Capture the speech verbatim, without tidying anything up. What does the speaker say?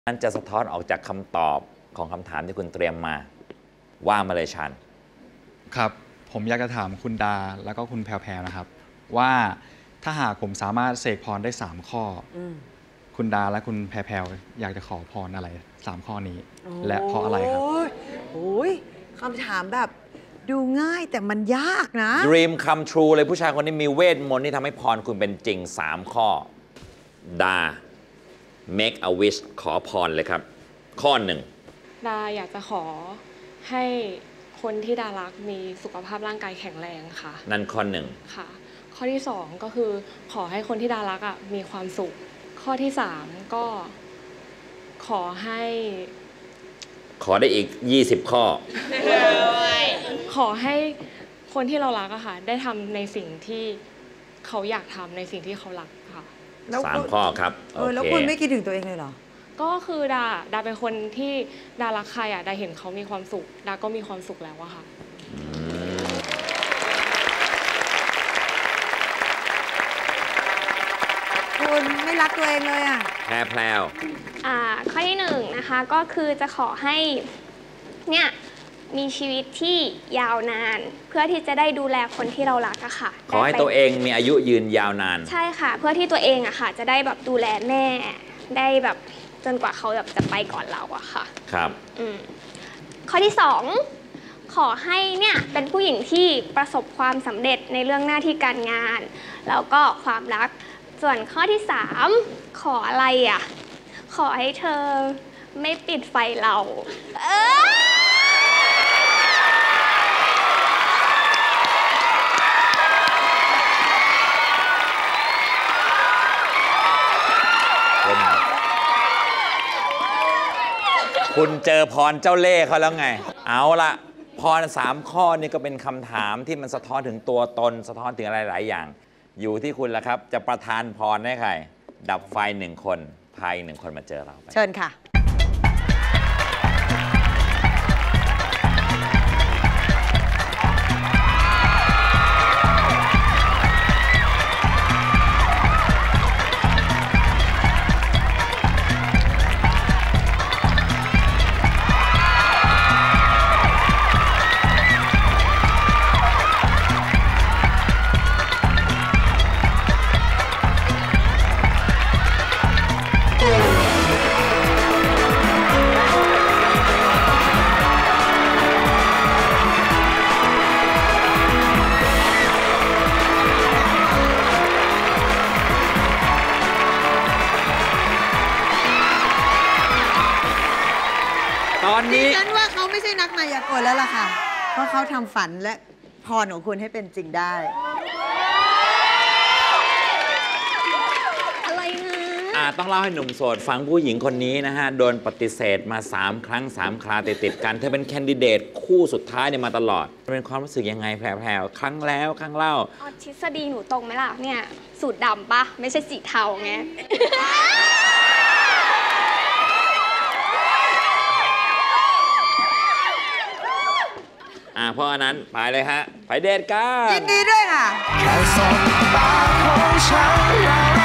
นั่นจะสะท้อนออกจากคำตอบของคำถามที่คุณเตรียมมาว่ามาเลยชันครับผมอยากจะถามคุณดาแล้วก็คุณแพรวๆนะครับว่าถ้าหากผมสามารถเสกพรได้สามข้อคุณดาและคุณแพรวๆอยากจะขอพรอะไรสามข้อนี้และเพราะอะไรครับโอ้ยคำถามแบบดูง่ายแต่มันยากนะ Dream come true เลยผู้ชายคนนี้มีเวทมนต์ที่ทำให้พรคุณเป็นจริงสามข้อดา make a wish ขอพรเลยครับข้อหนึ่งดาอยากจะขอให้คนที่ดารักมีสุขภาพร่างกายแข็งแรงค่ะนั่นข้อหนึ่งค่ะข้อที่สองก็คือขอให้คนที่ดารักอ่ะมีความสุขข้อที่สามก็ขอให้ขอได้อีกยี่สิบข้อขอให้คนที่เรารักอะค่ะได้ทำในสิ่งที่เขาอยากทำในสิ่งที่เขารักค่ะสามข้อครับเออแล้วคุณไม่คิดถึงตัวเองเลยเหรอก็คือดาดาเป็นคนที่ดารักใครอะดาเห็นเขามีความสุขดาก็มีความสุขแล้วอะค่ะคุณไม่รักตัวเองเลยอะแพรแพรวอ่าข้อที่หนึ่งนะคะก็คือจะขอให้เนี่ยมีชีวิตที่ยาวนานเพื่อที่จะได้ดูแลคนที่เรารักอะค่ะขอให้ตัวเองมีอายุยืนยาวนานใช่ค่ะเพื่อที่ตัวเองอะค่ะจะได้แบบดูแลแม่ได้แบบจนกว่าเขาแบบจะไปก่อนเราอะค่ะครับอืมข้อที่สองขอให้เนี่ยเป็นผู้หญิงที่ประสบความสำเร็จในเรื่องหน้าที่การงานแล้วก็ความรักส่วนข้อที่สามขออะไรอะขอให้เธอไม่ปิดไฟเราเออคุณเจอพรเจ้าเล่ห์เขาแล้วไงเอาละพรสามข้อนี่ก็เป็นคำถามที่มันสะท้อนถึงตัวตนสะท้อนถึงอะไรหลายอย่างอยู่ที่คุณละครับจะประทานพรให้ใครดับไฟหนึ่งคนพาอีกหนึ่งคนมาเจอเราเชิญค่ะตอนนี้ฉันว่าเขาไม่ใช่นักมายากลแล้วล่ะค่ะเพราะเขาทำฝันและพรของคุณให้เป็นจริงได้อะไรนะอ่าต้องเล่าให้หนุ่มโสดฟังผู้หญิงคนนี้นะฮะโดนปฏิเสธมาสามครั้งสามคราติดติดกันเธอเป็นแคนดิเดตคู่สุดท้ายเนี่ยมาตลอดเป็นความรู้สึกยังไงแพรวๆครั้งแล้วครั้งเล่าทฤษฎีหนูตรงไหมล่ะเนี่ยสูตรดำปะไม่ใช่สีเทาไงอ่าเพราะอันนั้นไปเลยฮะไปเดทกันยินดีด้วยค่ะ